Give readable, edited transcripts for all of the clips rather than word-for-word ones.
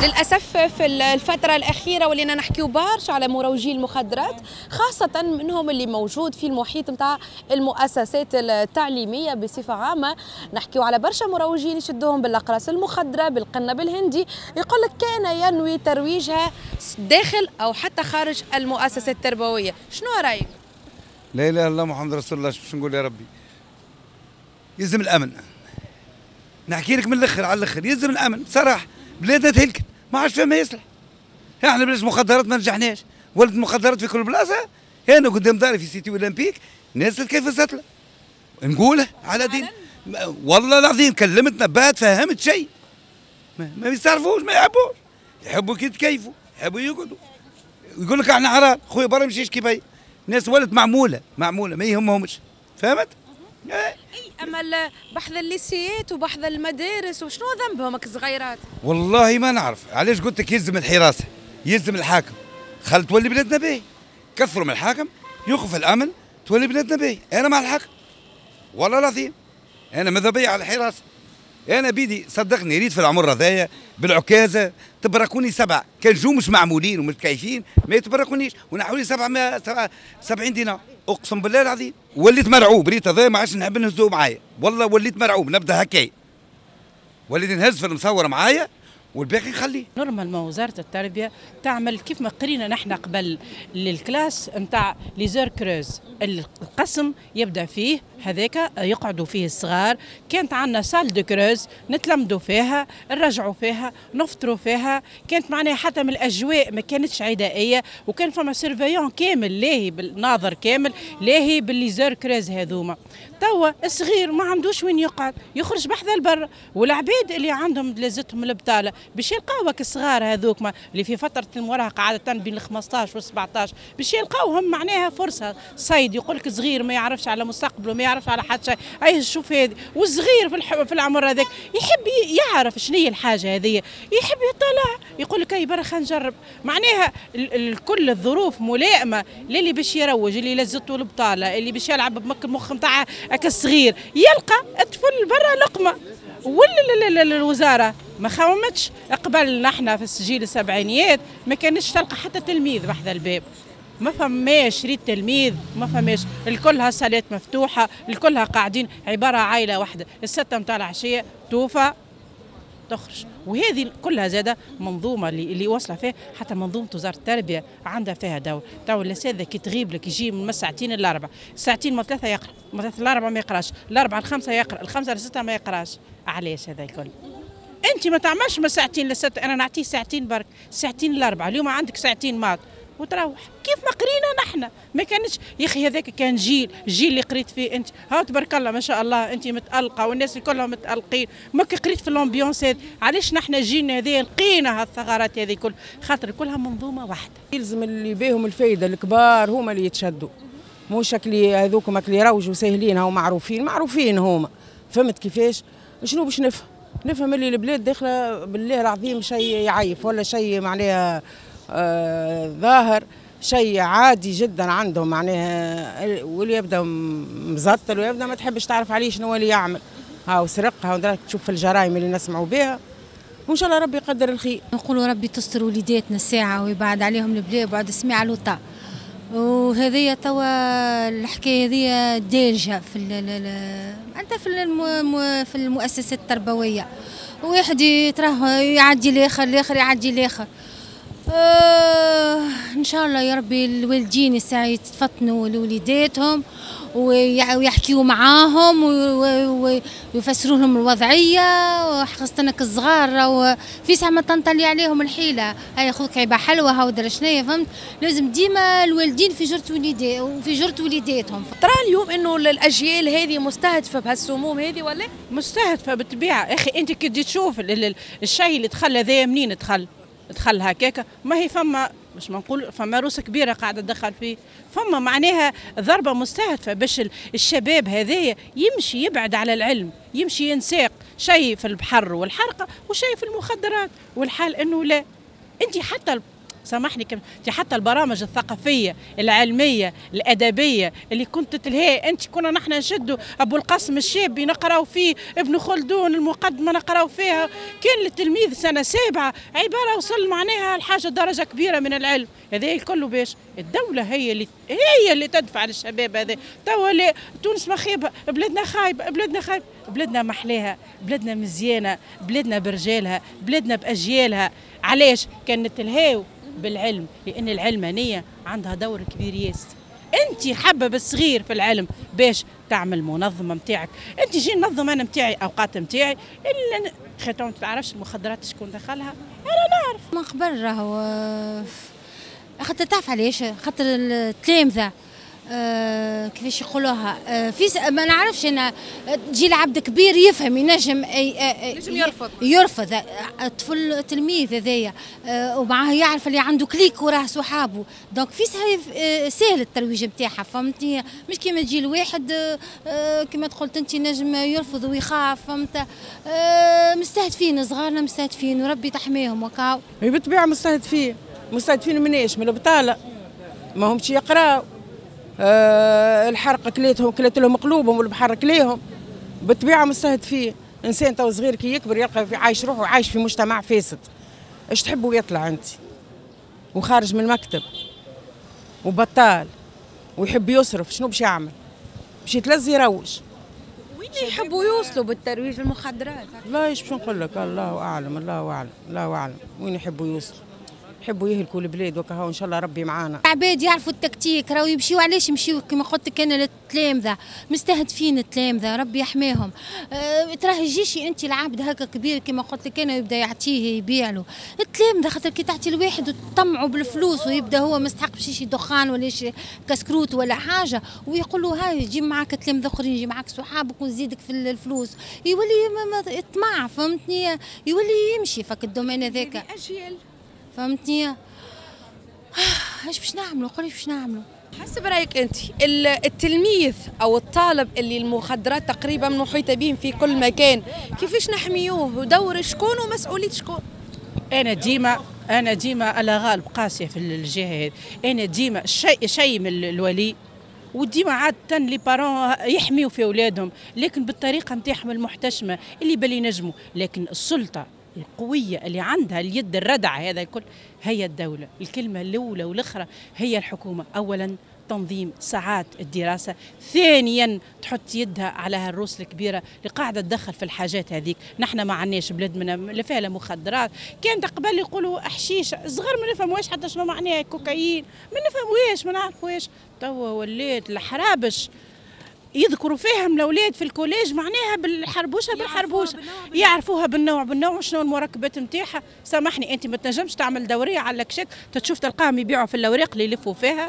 للأسف في الفترة الأخيرة ولينا نحكيو برشا على مروجي المخدرات، خاصة منهم اللي موجود في المحيط نتاع المؤسسات التعليمية بصفة عامة. نحكيو على برشا مروجين يشدوهم بالأقراص المخدرة بالقنب الهندي، يقول لك كان ينوي ترويجها داخل أو حتى خارج المؤسسات التربوية. شنو رأيك؟ لا اله الا الله محمد رسول الله. باش نقول يا ربي، يلزم الامن. نحكي لك من الاخر على الاخر، يلزم الامن بصراحه. بلادنا تهلكت، ما عادش فيها ما يصلح. احنا بلاش مخدرات ما نجحناش، ولد مخدرات في كل بلاصه. انا قدام داري في سيتي اولمبيك ناس كيف الزتله نقوله على دين. والله العظيم كلمتنا بات فهمت شيء. ما يستعرفوش، ما يحبوا كي يتكيفوا، يحبوا يقعدوا. يقول لك احنا حرام، خويا برا مشيش كيف ناس ولد معموله ما يهمهمش. فهمت؟ اي اما بحث الليسيات وبحث المدارس وشنو ذنبهم الصغيرات؟ والله ما نعرف علاش قلت لك يلزم الحراسه، يلزم الحاكم. خل تولي بلادنا باهي، كثروا من الحاكم يوقف الامن تولي بلادنا باهي. انا مع الحاكم والله العظيم، انا ماذا بيا على الحراسه. انا بيدي صدقني ريت في العمر هذايا بالعكازه تبركوني 7 كان جو مش معمولين ومتكيفين ما يتبركونيش، ونحولي 770 دينار اقسم بالله العظيم. وليت مرعوب ريت هذايا، ما عادش نحب نهزوه معايا. والله وليت مرعوب، نبدا هكايا وليت نهز في المصور معايا والباقي نخليه. نورمالمون وزاره التربيه تعمل كيف ما قرينا نحن قبل للكلاس نتاع ليزور كروز، القسم يبدا فيه هذاك يقعدوا فيه الصغار. كانت عندنا سال دو كروز نتلمدوا فيها، نرجعوا فيها، نفطروا فيها. كانت معناها حتى من الاجواء ما كانتش عدائيه، وكان فما سيرفيون كامل لاهي بالناظر كامل لاهي بالليزور كروز هذوما. توا الصغير ما عندوش وين يقعد، يخرج بحذا البر، والعباد اللي عندهم لازتهم البطاله باش يلقاوك الصغار هذوك اللي في فتره المراهقه عاده بين ال 15 وال 17 باش يلقاوهم معناها فرصه صيد. يقول لك صغير ما يعرفش على مستقبله، ما يعرفش على حد شيء. اي شوف هذه، والصغير في العمر هذاك يحب يعرف شنو هي الحاجه هذه، يحب يطلع يقول لك اي برا خلينا نجرب. معناها كل الظروف ملائمه للي باش يروج، اللي لزته البطاله، اللي باش يلعب بمك المخ نتاع الصغير، يلقى الطفل برا لقمه. ولا الوزاره ما خاومتش قبل. نحن في السجيل السبعينيات ما كانش تلقى حتى تلميذ بحذا الباب، ما فماش ريت تلميذ، ما فماش. الكلها صالات مفتوحه، الكلها قاعدين عباره عائله واحده. الستة متاع العشيه توفى تخرج. وهذه كلها زاده منظومه اللي واصله فيها. حتى منظومه وزاره التربيه عندها فيها دور. تو الاساتذه كي تغيب لك يجي من ساعتين ل4 ساعتين، من 3 يقرا، من 3 ل4 ما يقراش، ل4 ل5 يقرا، ل5 ل6 ما يقراش. علاش هذا الكل؟ انت ما تعملش من ساعتين ل6، انا نعطيه ساعتين برك، ساعتين ل4. اليوم عندك ساعتين مات وتروح كيف ما قرينا نحن. ما كانش يا اخي هذاك كان جيل اللي قريت فيه انت. ها تبارك الله ما شاء الله انت متالقه والناس كلهم متالقين. ما قريت في الامبيونس هذه. علاش نحن جيلنا هذا لقينا هالثغرات هذه كل خاطر كلها منظومه واحده. يلزم اللي بيهم الفايده الكبار هما اللي يتشدوا، مش اللي هذوكم اللي يروجوا ساهلينها ومعروفين هما. فهمت كيفاش؟ شنو باش نفهم اللي البلاد داخله بالله العظيم شيء يعيف، ولا شيء معناها ظاهر شيء عادي جدا عندهم. معناها واللي يبدا مزطل ويبدا ما تحبش تعرف عليه شنو اللي يعمل. هاو سرقها ودراك تشوف في الجرائم اللي نسمعوا بها. وان شاء الله ربي يقدر الخير. نقولوا ربي تستر وليداتنا الساعه ويبعد عليهم البلاء وبعد السميع الوطا. وهذه توا الحكايه هذه دارجه حتى في المؤسسات التربويه. واحد تراه يعدي الاخر يعدي الاخر. ان شاء الله يا ربي الوالدين الساعه يتفطنوا لوليداتهم ويحكيوا معاهم ويفسروا لهم الوضعيه، خاصة الصغار وفي ساعه ما تنطلي عليهم الحيله. هاي خذك عيبه حلوه هاو درا شنيا. فهمت؟ لازم ديما الوالدين في جرة وليداتهم. ترى اليوم انه الاجيال هذه مستهدفه بهالسموم هذه ولا مستهدفه بالطبيعه. يا اخي انت كي تجي تشوف الشيء اللي دخل هذايا منين دخل هكاكا. ما هي فما مش ما نقول فما روس كبيره قاعده تدخل فيه. فما معناها ضربه مستهدفه باش الشباب هذايا يمشي يبعد على العلم، يمشي ينساق شيء في البحر والحرقه وشيء في المخدرات. والحال انه لا. انت حتى سامحني حتى البرامج الثقافيه العلميه الادبيه اللي كنت تلهي انت، كنا نحن نشدوا ابو القاسم الشابي نقراو فيه، ابن خلدون المقدمه نقراو فيها، كان التلميذ سنه سابعه عباره وصل معناها الحاجه درجه كبيره من العلم. هذا الكل باش الدوله هي اللي تدفع للشباب هذا. توا تونس مخيبه، بلادنا خايبه، بلادنا محلاها، بلادنا مزيانه، بلادنا برجالها، بلادنا باجيالها. علاش كان نتلهاو بالعلم؟ لان العلمانيه عندها دور كبير ياسر. انت حابه بالصغير في العلم باش تعمل منظمه نتاعك، انت جي ننظم انا نتاعي اوقات نتاعي الا خاطر ما تعرفش المخدرات شكون دخلها. انا نعرف من قبل راهو خاطر تعرف علاش؟ خاطر التلامذه كيفاش يقولوها ما نعرفش انا، تجي لعبد كبير يفهم ينجم يرفض التلميذ هذايا، ومعاه يعرف اللي عنده كليك وراه صحابه، دونك في سهل الترويج نتاعها، فهمتني؟ مش كيما تجي الواحد كيما قلت انت نجم يرفض ويخاف، فهمت؟ مستهدفين صغارنا، مستهدفين وربي تحميهم وكاو. بالطبيعه مستهدفين مناش؟ من البطاله، ما همش يقراو. الحرق كلات لهم قلوبهم والبحر كليهم، بالطبيعه مستهدفين. انسان تو صغير كي يكبر يلقى في عايش روحه وعايش في مجتمع فاسد، ايش تحبوا يطلع انت؟ وخارج من المكتب وبطال ويحب يصرف، شنو باش يعمل؟ باش يتلذ يروج. وين يحبوا يوصلوا بالترويج المخدرات؟ لا ايش باش نقول لك، الله اعلم الله اعلم وين يحبوا يوصلوا. يحبوا يهلكوا البلاد وكهو، ان شاء الله ربي معانا. عباد يعرفوا التكتيك، راهو يمشيوا علاش يمشيوا كما قلت لك انا للتلامذه، مستهدفين التلامذه ربي يحميهم. تراه يجيش انت العبد هكا كبير كما قلت لك انا يبدا يعطيه يبيع له التلامذه، خاطر كي تعطي الواحد وتطمعوا بالفلوس ويبدا هو مستحق باش يشي دخان ولا يشي كسكروت ولا حاجه، ويقول له هاي جيب معاك تلامذه اخرين، جيب معاك صحابك ونزيدك في الفلوس، يولي يطمع، فهمتني؟ يولي يمشي فك الدومين هذاك. فهمتني؟ ايش باش نعملوا؟ قولي باش نعملوا. حسب رايك انت التلميذ او الطالب اللي المخدرات تقريبا محيطه بهم في كل مكان، كيفاش نحميوه؟ ودور شكون ومسؤوليه شكون؟ انا ديما على غالب قاسيه في الجهه هذه، انا ديما شيء من الولي، وديما عادة لي بارون يحميوا في اولادهم، لكن بالطريقه نتاعهم المحتشمه اللي بل ينجموا، لكن السلطه القوية اللي عندها اليد الردعة هذا الكل هي الدولة. الكلمة الأولى والأخرى هي الحكومة. أولا تنظيم ساعات الدراسة، ثانيا تحط يدها على هالروس الكبيرة اللي قاعدة تدخل في الحاجات هذيك. نحن ما عندناش بلاد لا فيها لا مخدرات، كانت قبل يقولوا حشيش، صغار ما نفهموش حتى شنو معناها كوكايين، ما نفهموش ما نعرفوش. توا ولات الحرابش يذكروا فيهم الاولاد في الكوليج معناها بالحربوشه يعرفوها بالنوع شنو المركبات نتاعها. سامحني انت ما تنجمش تعمل دوريه على الكشك تشوف تلقاهم يبيعوا في الاوراق اللي يلفوا فيها.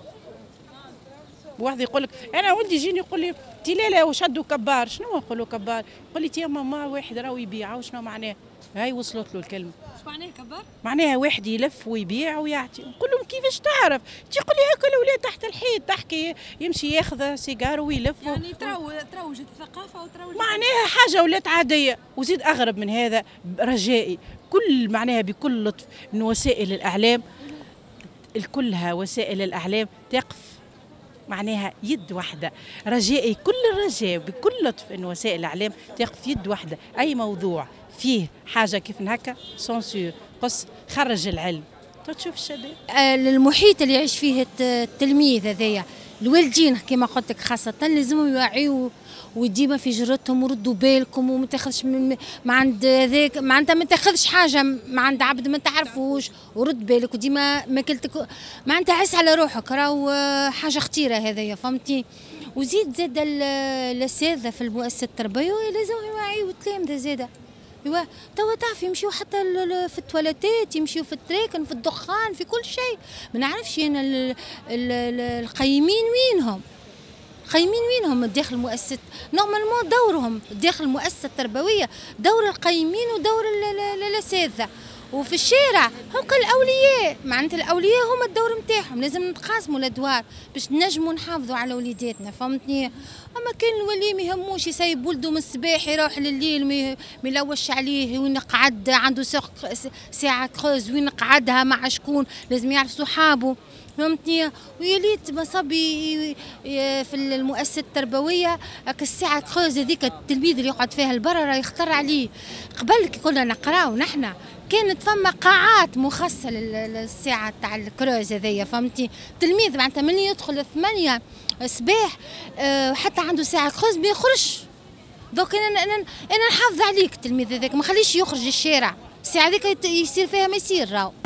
واحد يقول لك انا ولدي يجيني يقول لي تلاله وشدوا كبار، شنو نقولوا كبار؟ يقول لي يا ماما واحد راهو يبيع، وشنو معناه؟ هاي وصلت له الكلمه. ايش معناه كبار؟ معناها واحد يلف ويبيع ويعطي. نقول لهم كيفاش تعرف؟ تقول لي هكا الاولاد تحت الحيط تحكي يمشي ياخذ سيجار ويلف يعني تروجت الثقافه وتروج معناها حاجه ولات عاديه. وزيد اغرب من هذا رجائي كل معناها بكل لطف ان وسائل الاعلام كلها وسائل الاعلام تقف معناها يد واحدة. رجائي كل الرجاء بكل لطف ان وسائل الاعلام تقف يد واحدة. اي موضوع فيه حاجة كيف هكا سونسور قص خرج العلم. تشوف الشباب المحيط اللي يعيش فيه التلميذ هذايا، الوالدين كما قلت لك خاصة لازمهم يوعيوا وديما في جرتهم وردوا بالكم وما تاخذش ما عند ذاك معناتها ما تاخذش حاجه ما عند عبد ما تعرفوش، ورد بالك وديما ماكلتك معناتها عس على روحك، راهو حاجه خطيره هذايا فهمتي. وزيد زاد الاساتذه في المؤسسه التربويه لازم يوعيوا التلامذه زاده. ايوا توا تعرف يمشيو حتى في التواليتات، يمشيو في التراكن، في الدخان، في كل شيء. ما نعرفش انا القيمين وينهم؟ قيمين وينهم داخل المؤسسة؟ نورمالمون دورهم داخل المؤسسة التربوية دور القيمين ودور الأساتذة، وفي الشارع هم الأولياء، معناتها الأولياء هم الدور نتاعهم، لازم نتقاسموا الأدوار باش نجموا نحافظوا على وليداتنا، فهمتني؟ أما كان الولي ما يهموش يسيب ولده من الصباح يروح لليل ما يلوش عليه، وين قعد عنده ساعة كروز وين قعدها مع شكون، لازم يعرف صحابه، فهمتني؟ ويليت مصبي في المؤسسة التربوية الساعة كروز هذيك التلميذ اللي يقعد فيها البرا راه يختار عليه. قبل كي كنا نقراو نحنا كانت فما قاعات مخصصة للساعة تاع الكروز هذيا، فهمتي؟ التلميذ معناتها من يدخل 8 صباح حتى عنده ساعة كروز ما يخرجش. دوك انا نحافظ عليك التلميذ هذاك، ما خليش يخرج الشارع، الساعة هذيك يصير فيها ما يصير راهو.